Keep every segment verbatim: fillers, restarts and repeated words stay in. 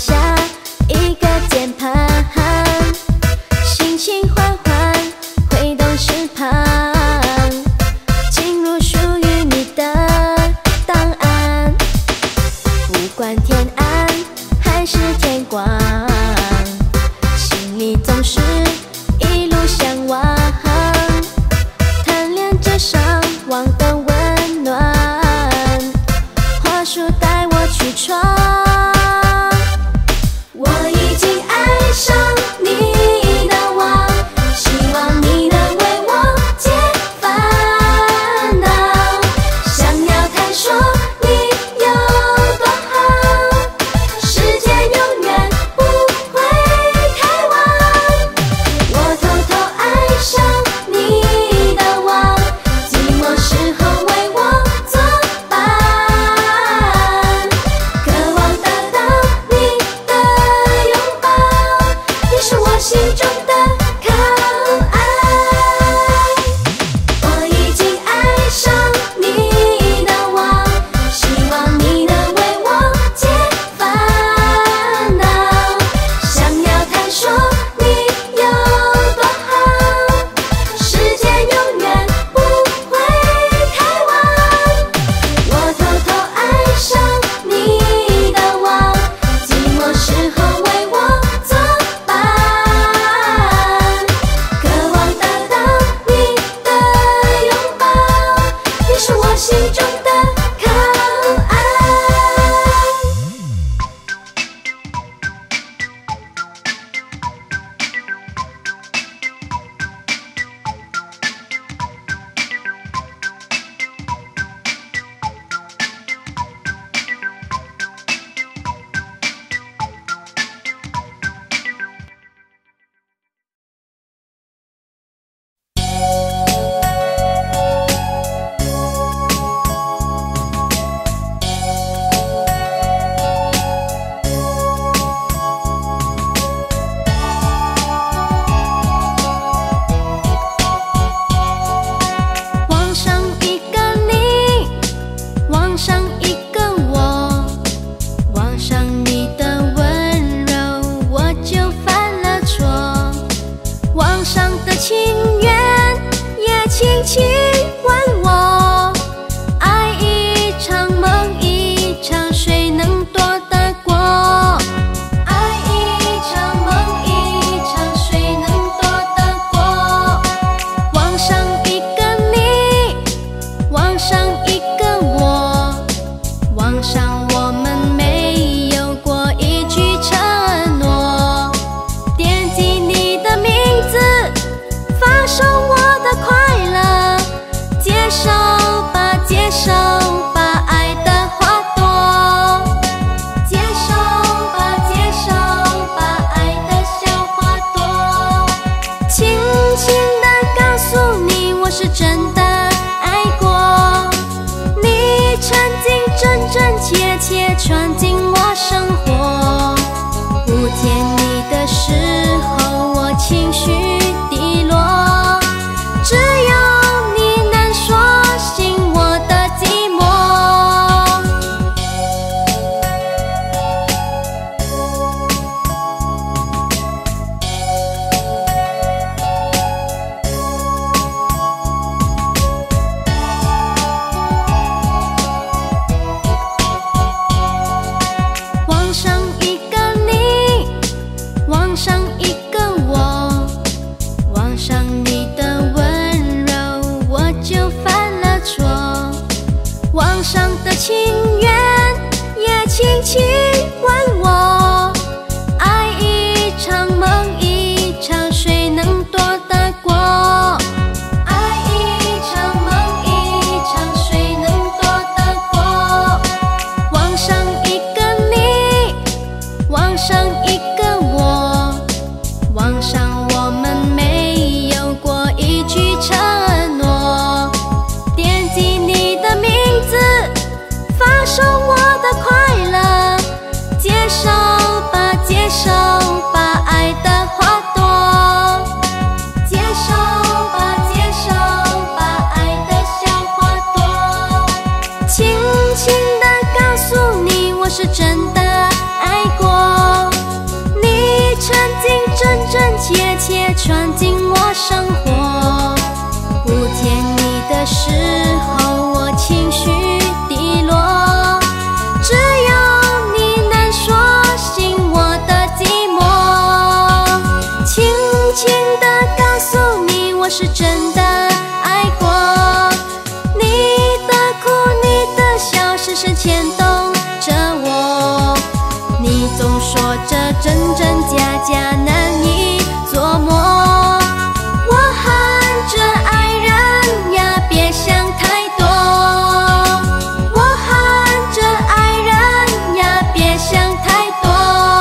下一个键盘，心情缓缓挥动翅膀，进入属于你的档案。不管天暗还是天光，心里总是一路向往，贪恋着上网的温暖，花束带我去闯。我已经爱上你的网，希望你能为我解烦恼，想要探索你有多好，世界永远不是真的爱过。你的哭，你的笑，深深牵动着我。你总说着真真假假，难以琢磨。我喊着爱人呀，别想太多。我喊着爱人呀，别想太多。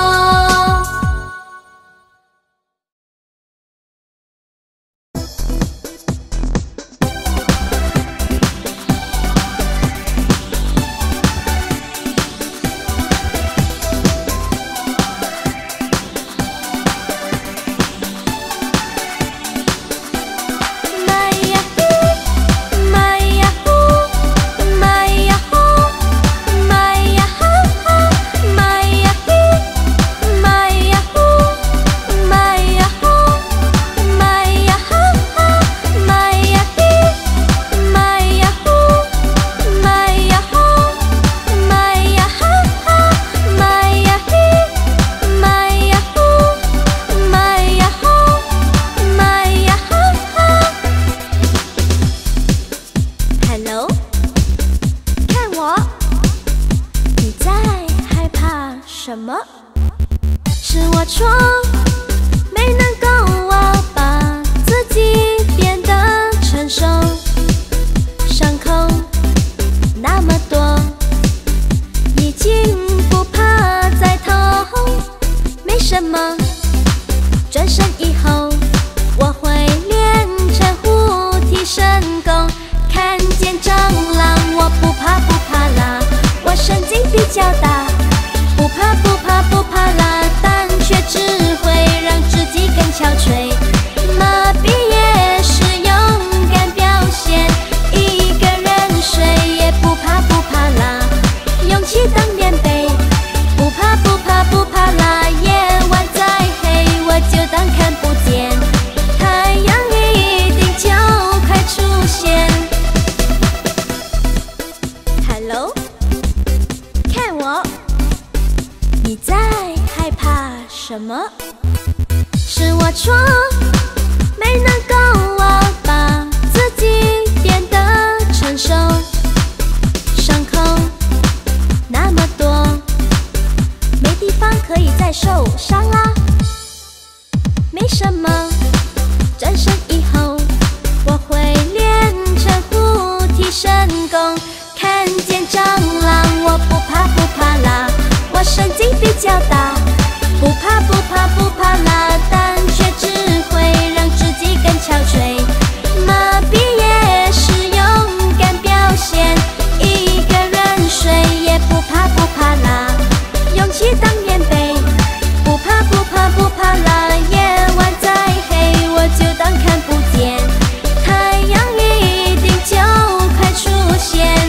什么？是我错，没能够啊把自己变得成熟。伤口那么多，已经不怕再痛。没什么，转身以后我会练成护体神功。看见蟑螂我不怕不怕啦，我神经比较大。不怕不怕不怕啦，但却只会让自己更憔悴。麻痹也是勇敢表现，一个人睡也不怕不怕啦，勇气当棉被。不怕不怕不怕啦，夜晚再黑我就当看不见，太阳一定就快出现。Hello， 看我。你在害怕什么？是我错，没能够啊把自己变得成熟。伤口那么多，没地方可以再受伤啦。没什么，转身以后我会练成护体神功。看见蟑螂我不怕不怕啦，我神经比较大。不怕不怕不怕啦，但却只会让自己更憔悴。麻痹也是勇敢表现，一个人睡也不怕不怕啦，勇气当棉被。不怕不怕不怕啦，夜晚再黑我就当看不见，太阳一定就快出现。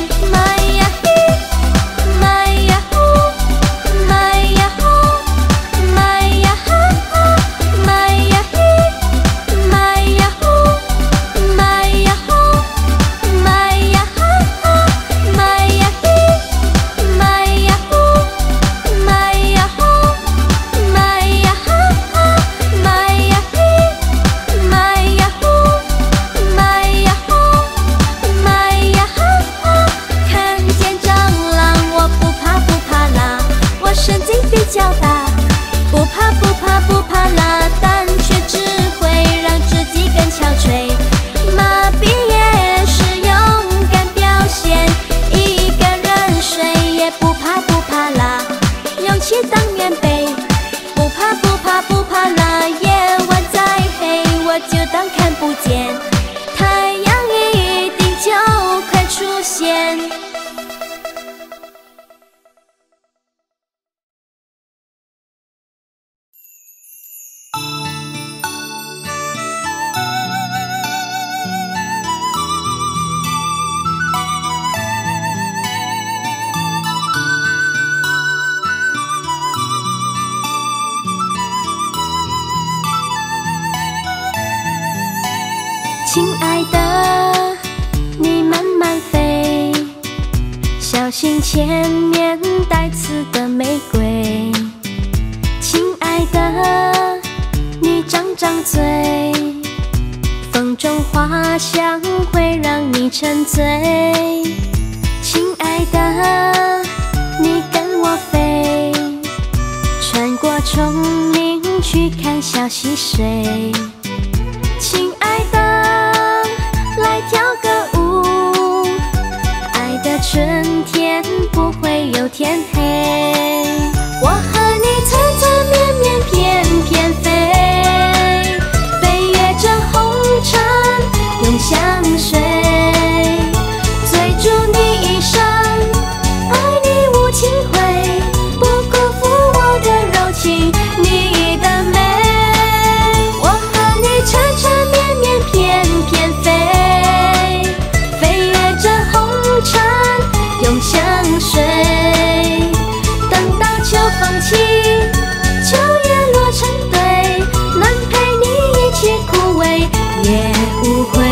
不怕不怕不怕啦，但却只会让自己更憔悴。麻痹也是勇敢表现，一个人睡也不怕不怕啦，勇气当棉被。不怕不怕不怕啦，夜晚再黑我就当看不见，太阳一定就快出现。亲爱的，你慢慢飞，小心前面带刺的玫瑰。亲爱的，你张张嘴，风中花香会让你沉醉。亲爱的，你跟我飞，穿过丛林去看小溪水。亲爱的，来跳个舞，爱的春天不会有天黑。我和你缠缠绵绵翩翩飞，飞越这红尘永相随，追逐你一生，爱你无情悔，不辜负我的柔情，你的美。我和你缠缠绵绵翩翩飞，飞越这红尘永相随，等到秋风起，秋叶落成堆，能陪你一起枯萎也无悔。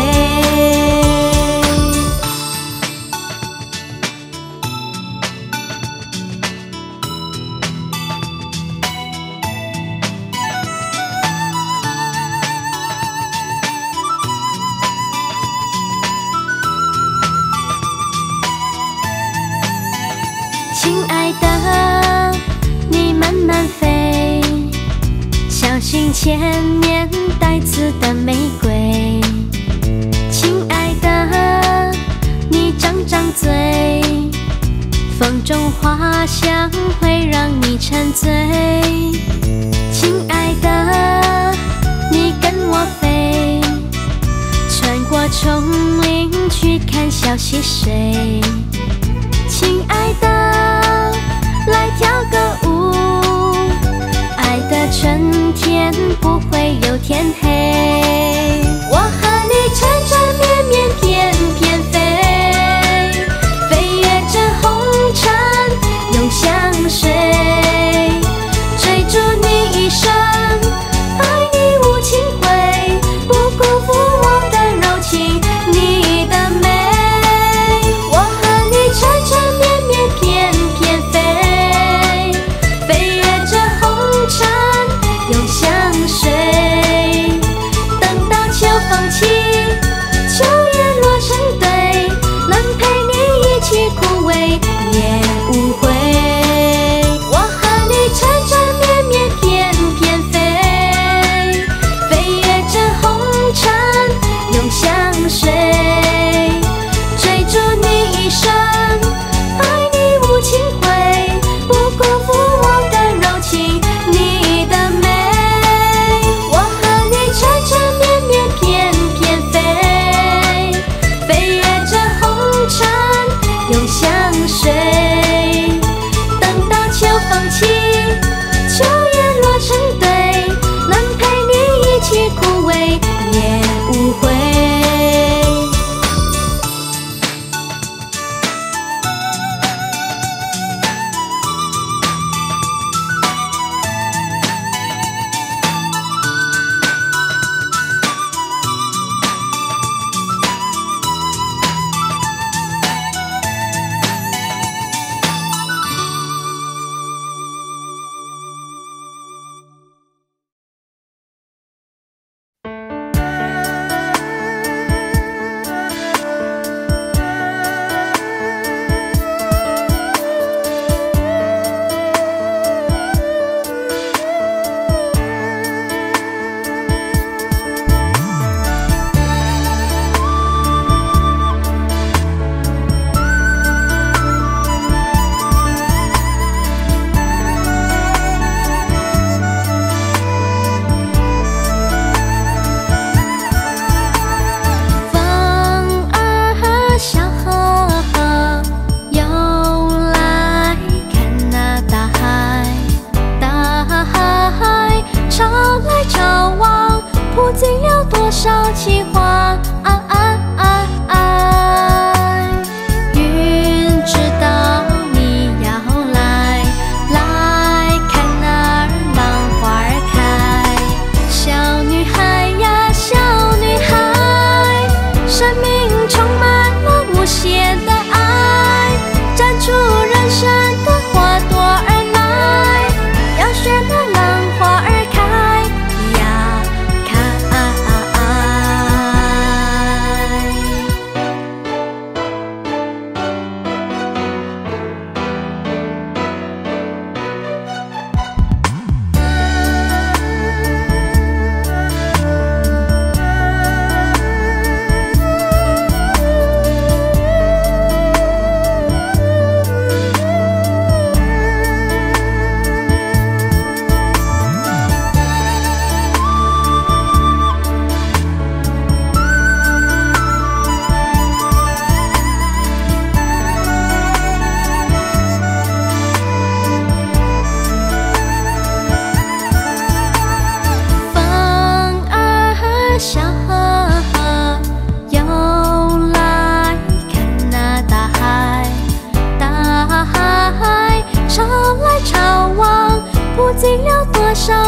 亲爱的，你慢慢飞，小心前面带刺的玫瑰。亲爱的，你张张嘴，风中花香会让你沉醉。亲爱的，你跟我飞，穿过丛林去看小溪水。亲爱的，来跳个舞，爱的春天不会有天黑。我和你缠缠绵绵翩翩飞，飞越这红尘永相随，追逐你一生，爱你无情悔，不辜负我的柔情，你的美。我和你缠缠绵绵翩翩飞，飞越这红尘永相随，等到秋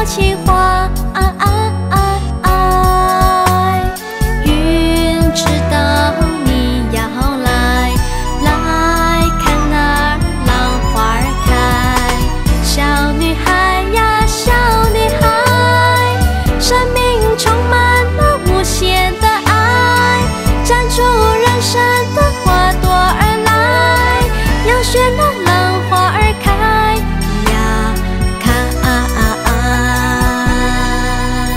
小情话。云知道你要来，来看那浪花儿开。小女孩呀，小女孩，生命充满了无限的爱，绽出人生的花朵儿来，要学那浪花儿开呀，开。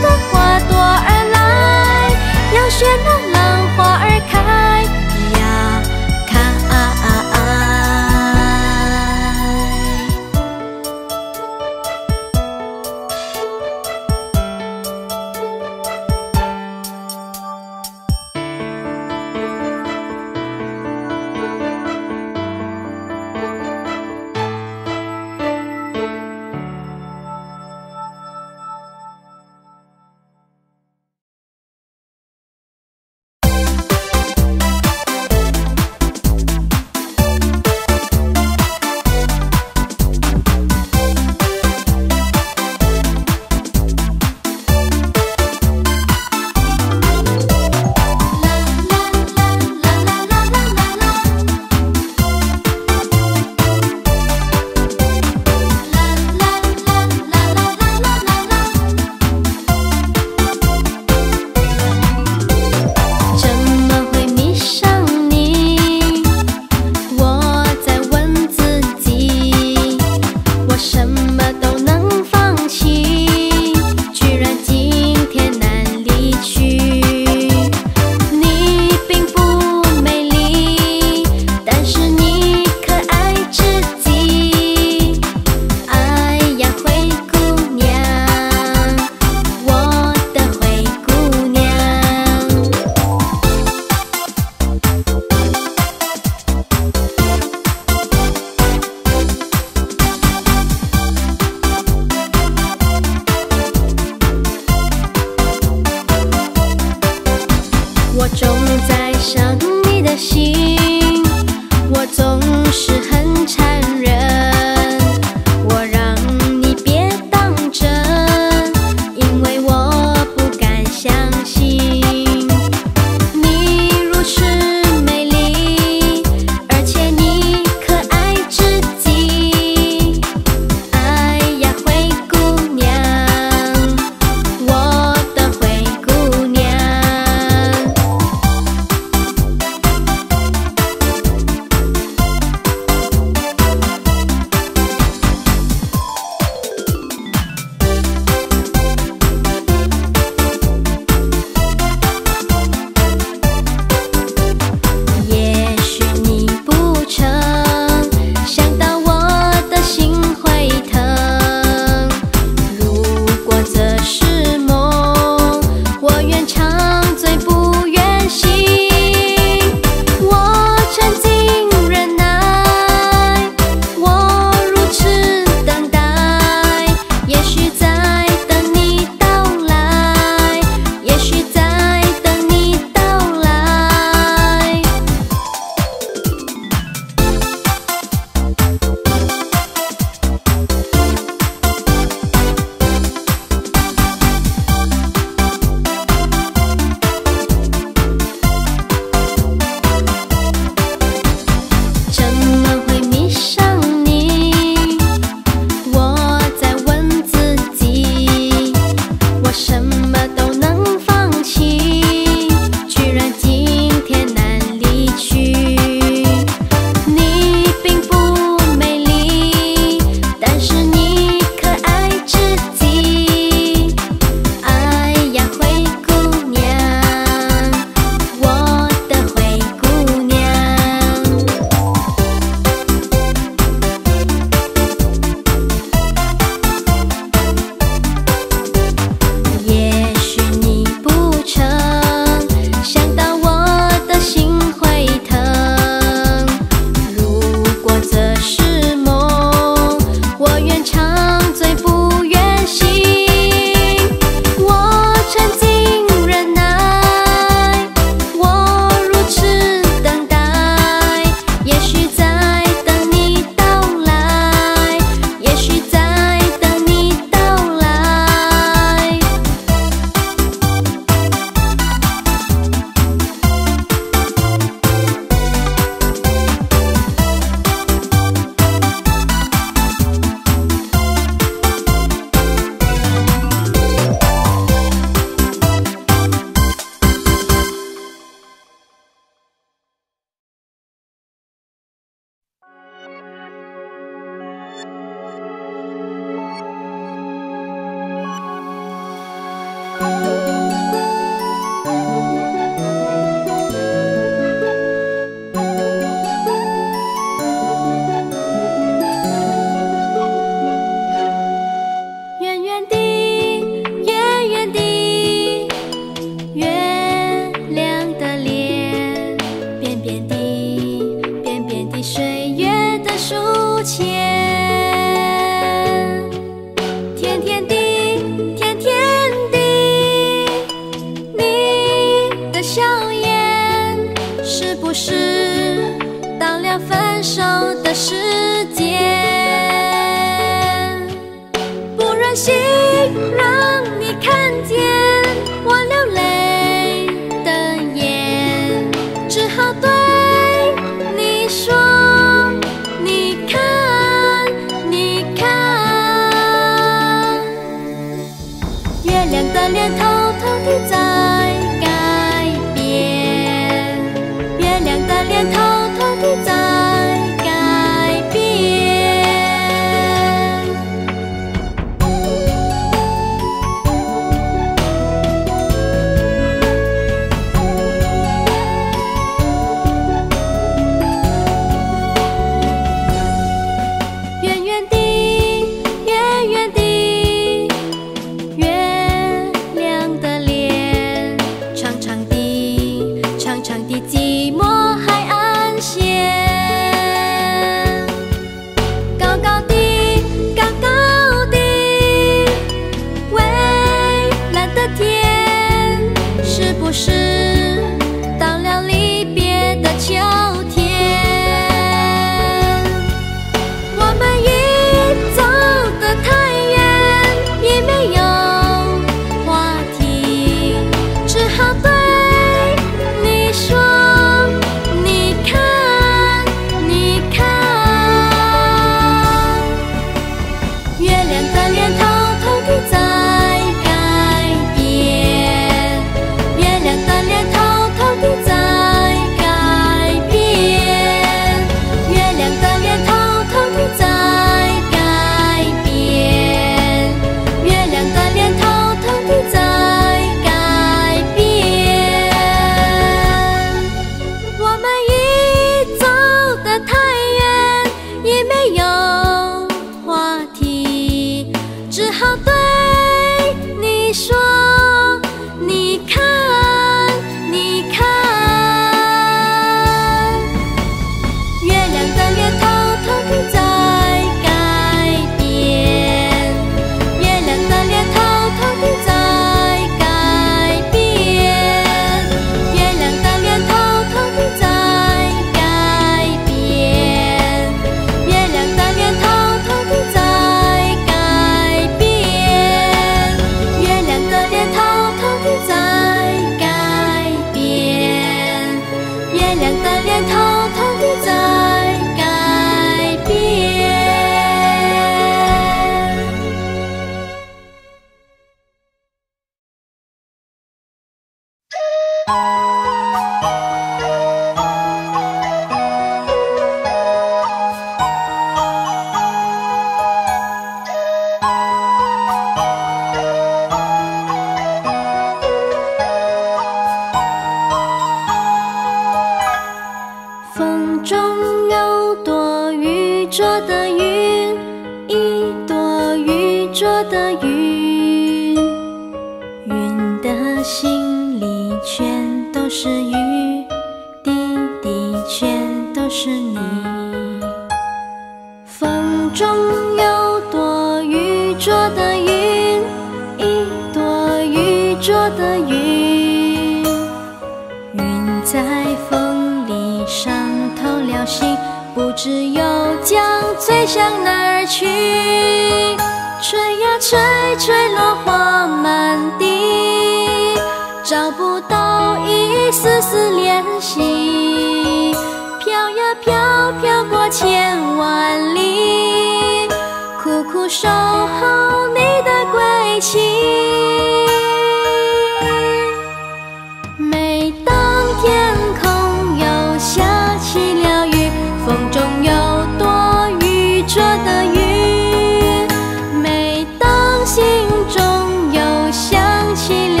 心中有想起了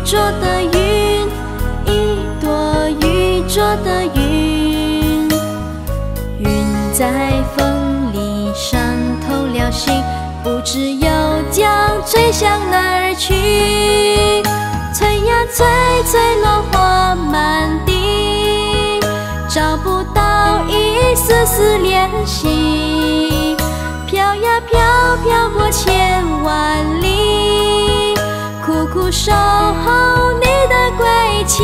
浊的云，一朵愚拙的云，云在风里伤透了心，不知又将吹向哪儿去？催呀催，催落花满地，找不到一丝丝联系。飘呀飘，飘过千万里，苦苦守候你的归期。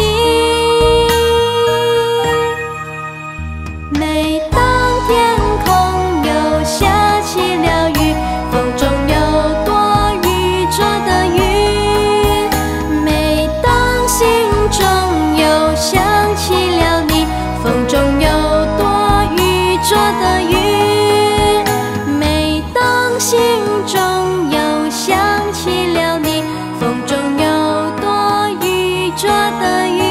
每当天空又下起了雨，风中有朵愚拙的云，每当心中又想起了你，风中有朵愚拙的云，每当心中又想起了你，风中有朵愚拙的云。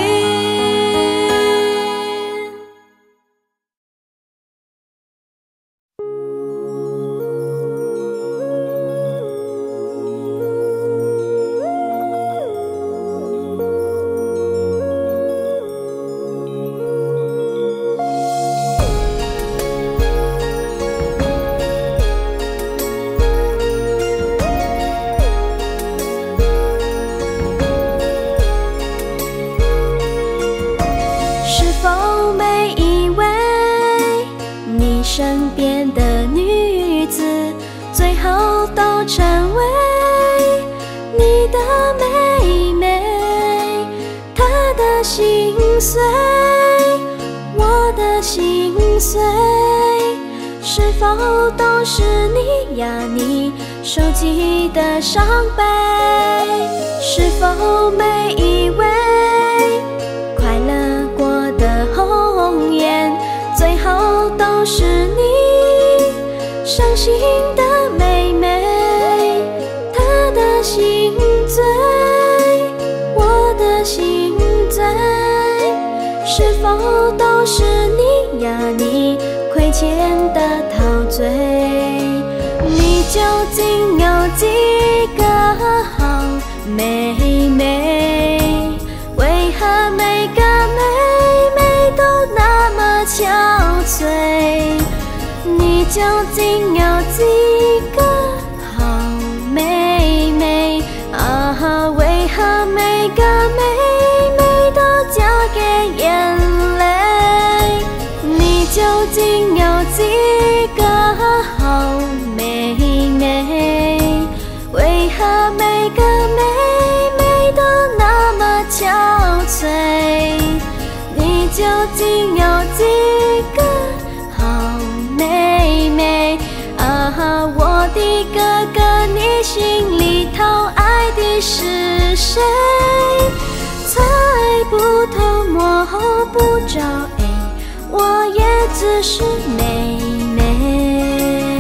身边的女子，最后都成为你的妹妹。她的心碎，我的心碎，是否都是你呀？你手记的伤悲，是否每一位快乐过的红颜，最后都是你伤心的妹妹。她的心醉，我的心醉，是否都是你呀？你亏欠的陶醉，你究竟有几个好妹妹？为何每个妹妹都那么憔悴？你究竟有几个好妹妹啊？为何每个妹妹都交给眼泪？你究竟有几个好妹妹？为何每个妹妹都那么憔悴？你究竟有几个好妹妹啊？我的哥哥，你心里头爱的是谁？猜不透，摸不着，哎，我也只是妹妹。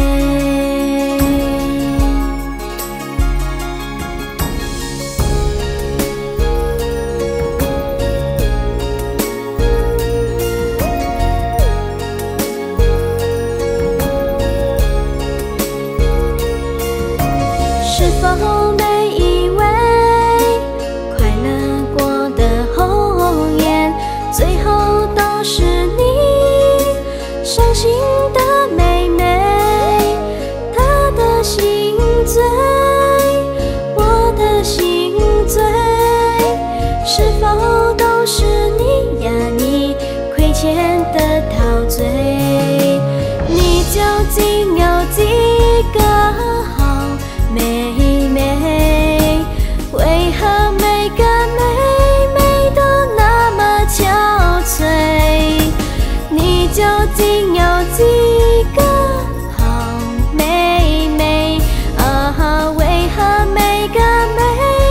是否每一位快乐过的红颜，最后都是你伤心的妹妹？她的心醉，我的心醉，是否都是你呀？你亏欠的陶醉，你究竟有几个好妹妹？为何每个妹妹都那么憔悴？你究竟有几个好妹妹啊？为何每个妹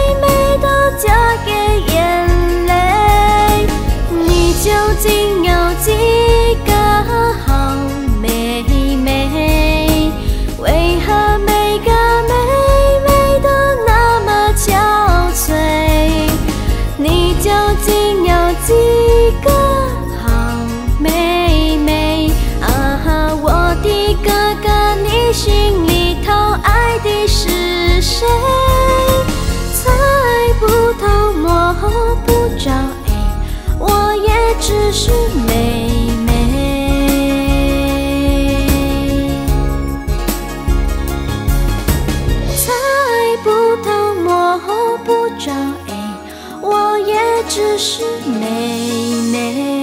着，哎，我也只是妹妹。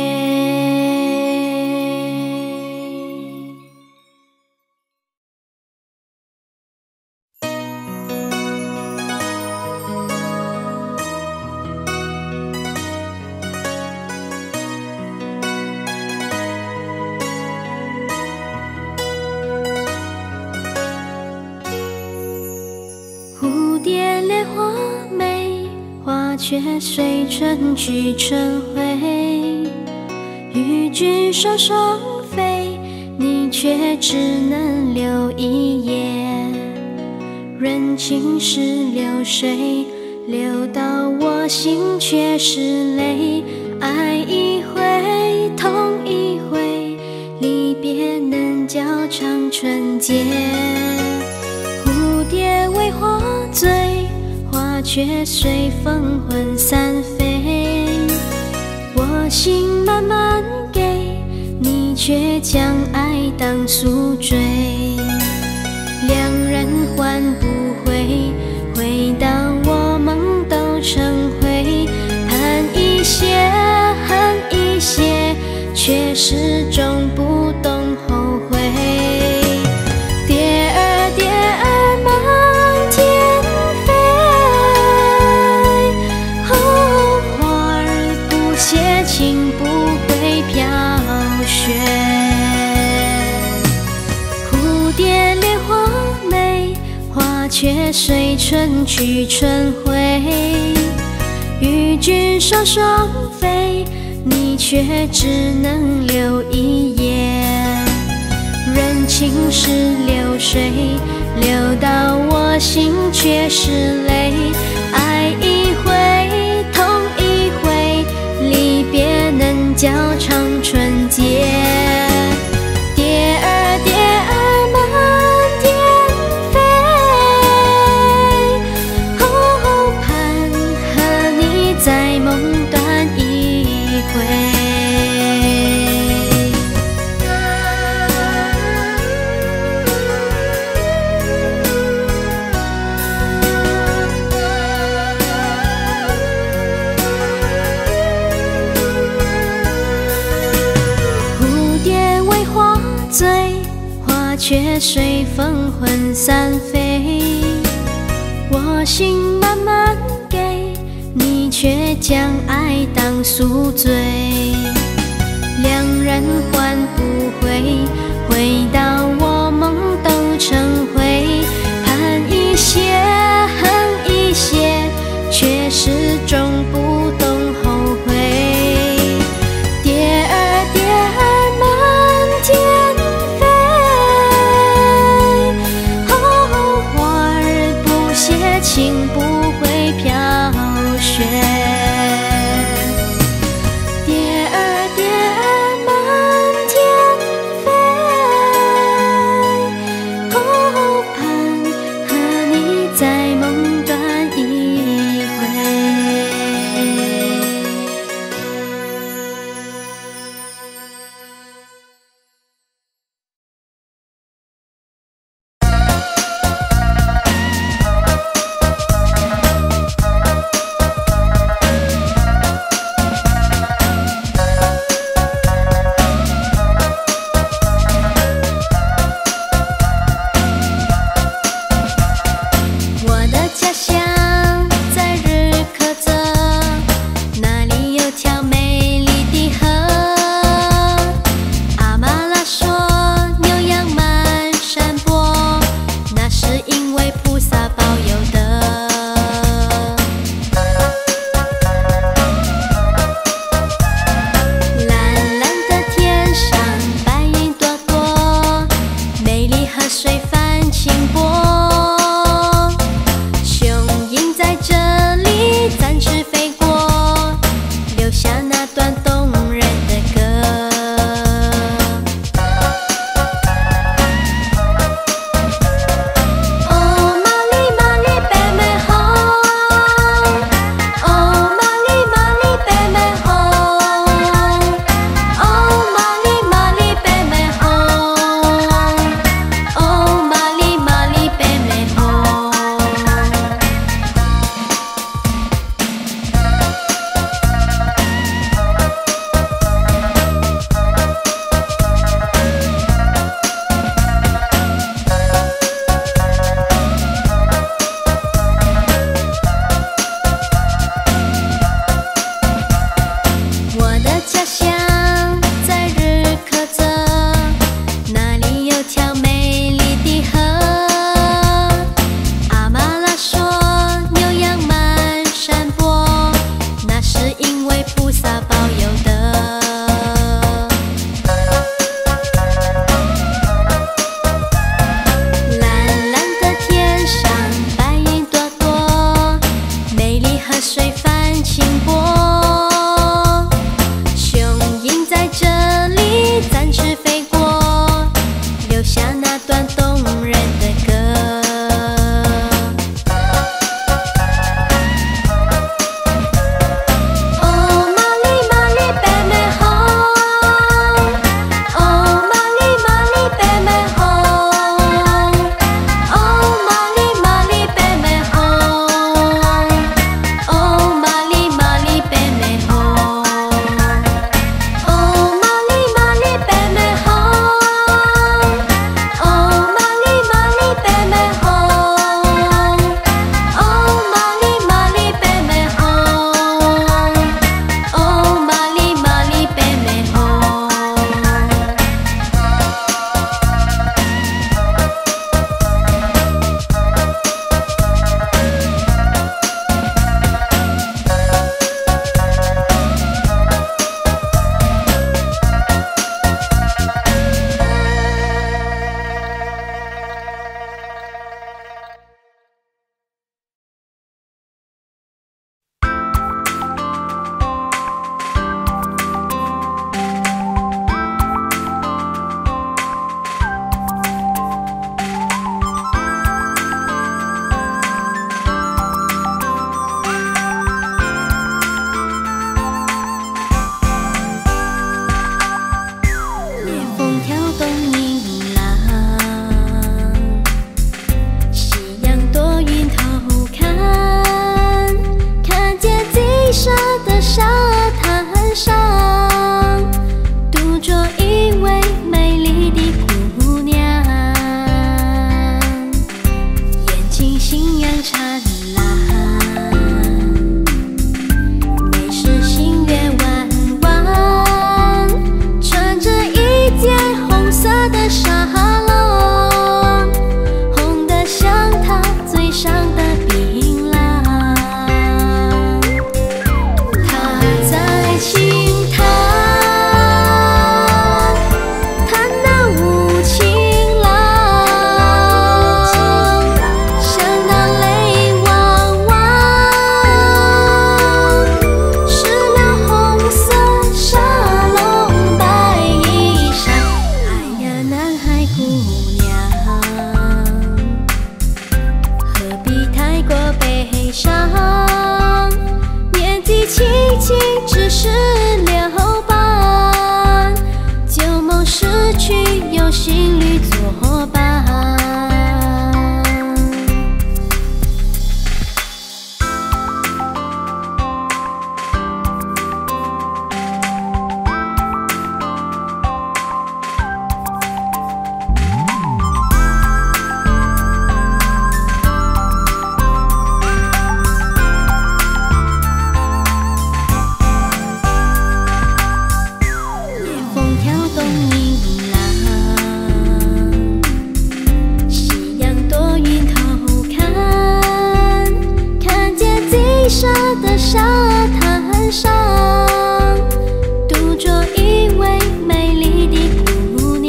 蝴蝶恋花美，花却随春去春回。与君双双飞，你却只能留一夜。人情是流水，流到我心却是泪。爱一回，痛一回，离别能较长春节。蝴蝶为花醉，花却随风魂散飞。我心慢慢给，你却将爱当宿醉。两人换不回，回到我梦都成灰。盼一些，恨一些，却始终不懂后悔。蝶儿蝶儿满天飞，哦，花儿不谢情不会飘雪。蝴蝶恋花美，花却随春去春回。与君双双飞，你却只能留一夜。人情是流水，流到我心却是泪。爱一回，痛一回，离别能较长春节。蝶儿蝶儿满天飞，哦，盼和你在梦断一回。醉，花却随风魂散飞。我心慢慢给，你却将爱当宿醉。两人换不回，回到我梦都成灰。盼一些，恨一些，却始终不懂后悔。蝶儿蝶儿满天情不会飘雪。蝶儿蝶儿满天飞，哦，盼和你在梦断一回。 水泛清波，雄鹰在这里展翅飞过，留下那段动人的歌。哦，玛丽玛丽贝美吼，哦，玛丽玛丽贝美吼，哦，玛丽玛丽贝美吼，哦，玛丽玛丽贝美吼，哦，玛丽玛丽贝美吼，哦，玛丽玛丽贝美吼，哦，玛丽玛丽贝美吼，哦，玛丽玛丽贝美吼。烈风挑动银浪，夕阳躲云偷看，看见金色的沙滩上，独坐一位美丽的姑娘，眼睛星阳灿烂，眉是星月弯弯，穿着一件红色的纱笼，红得像她嘴上的槟榔。她在轻弹，弹那无情郎，想那泪汪汪，湿了红色纱笼白衣裳。哎呀，南海姑娘，何必太过悲伤？年纪轻轻只是留伴，旧梦逝去有新侣作伴。烈风挑动银浪，夕阳躲云偷看，看见金色的沙滩上，独坐一位美丽的姑娘，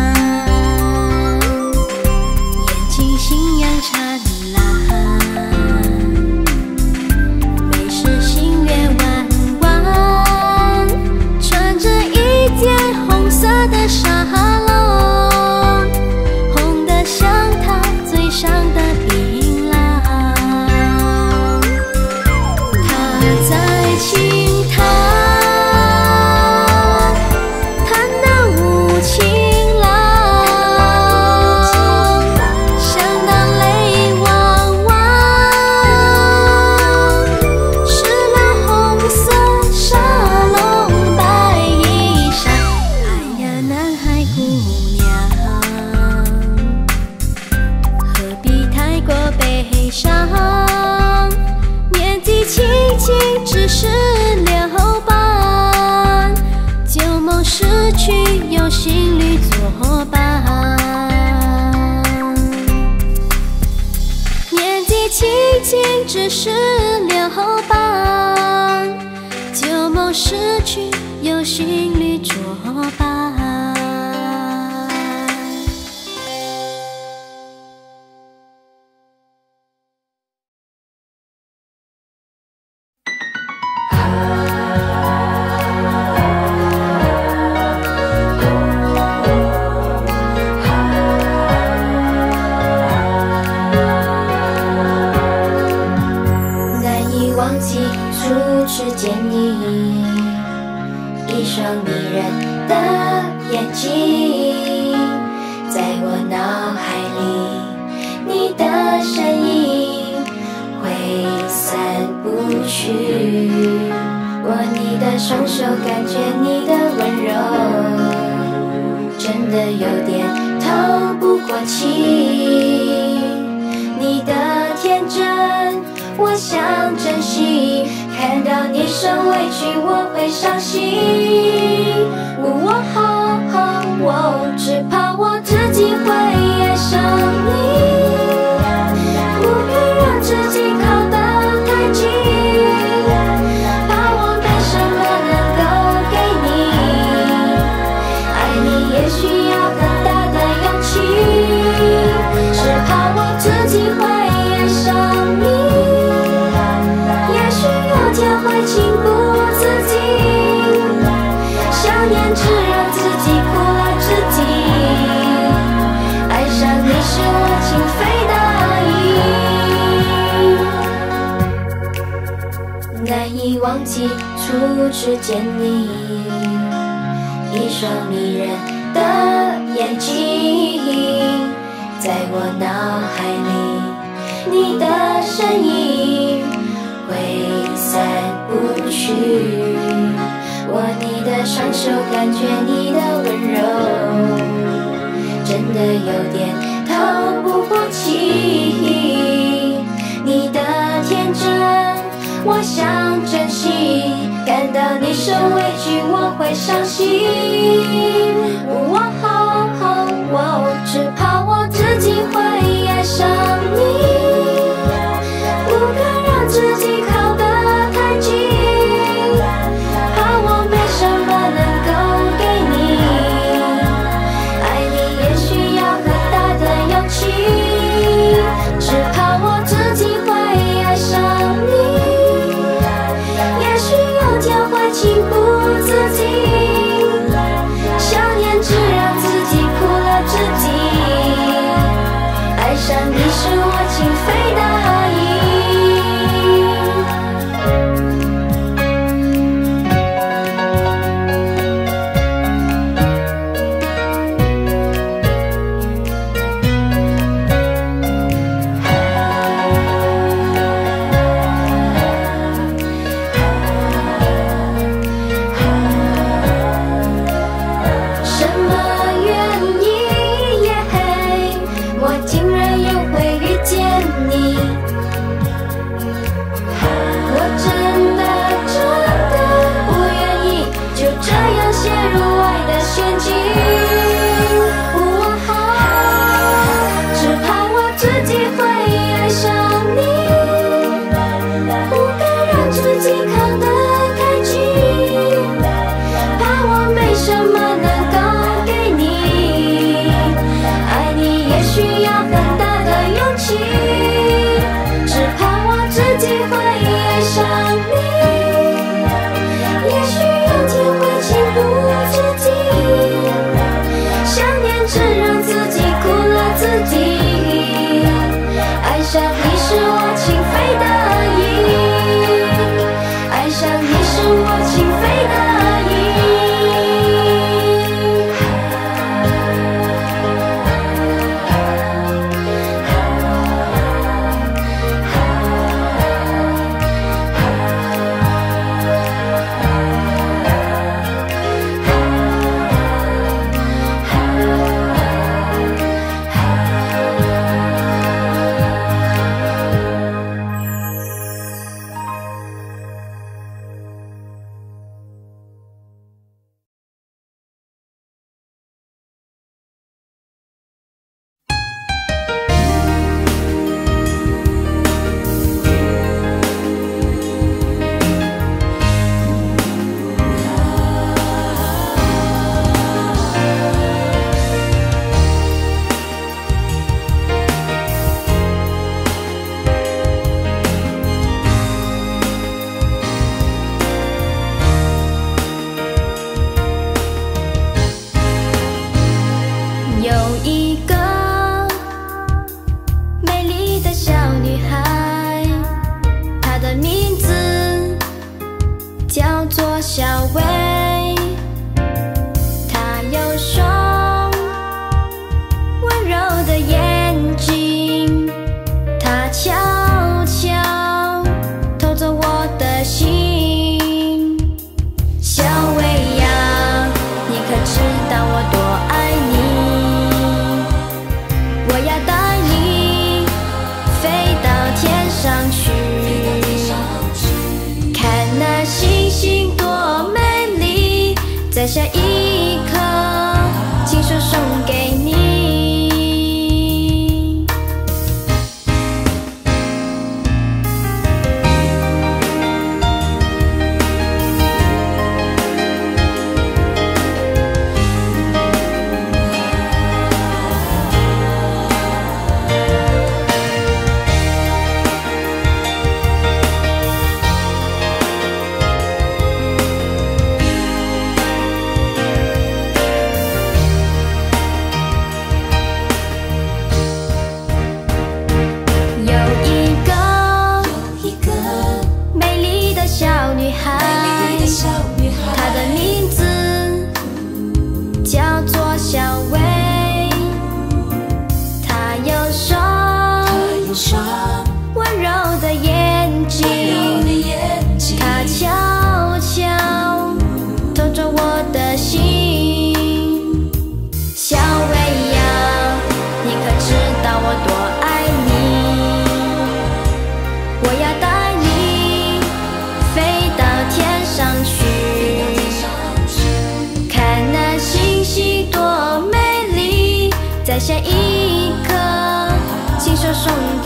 眼睛星阳灿烂，眉是星月弯弯，穿着一件红色的纱笼，红得像她嘴上的槟榔。她在轻弹，弹那无情郎，想那泪汪汪，湿了红色纱笼白衣裳。哎呀，南海姑娘，何必太过悲伤？年纪轻轻只是留伴，旧梦逝去有新侣作伴。年纪轻轻只是留伴，旧梦逝去有新侣作伴。 忘记初次见你，一双迷人的眼睛，在我脑海里，你的身影挥散不去。握你的双手，感觉你的温柔，真的有点透不过气。你的天真，我想珍惜，看到你受委屈，我会伤心。我哦哦哦，只怕我自己会爱上你，不敢让自己靠得太近，怕我没什么能够给你。爱你也需要很大的勇气，只怕我自己会爱上你。会情不自禁，想念只让自己苦了自己。爱上你是我情非大意，难以忘记初次见你，一双迷人的眼睛，在我脑海里，你的身影挥散不去。握你的双手，感觉你的温柔，真的有点透不过气。你的天真，我想珍惜，感到你受委屈，我会伤心。哦哦哦，只怕我自己会爱上你，不敢让自己靠得太近，怕我没什么能够给你。爱你也需要很大的勇气，只怕我自己会爱上你，也许有天会情不自禁，想念只让自己苦了自己。 叫做小薇，她有双温柔的眼睛，她悄悄偷走我的心。小薇呀，你可知道我多爱你？我要带你飞到天上去，看那星星多美丽，在下一刻亲手送给你。她的名字叫做小薇，她有双温柔的眼睛，她悄悄偷走我的心。小薇呀，你可知道我多爱你？我要带你飞到天上去，看那星星多美丽，在下一刻亲手送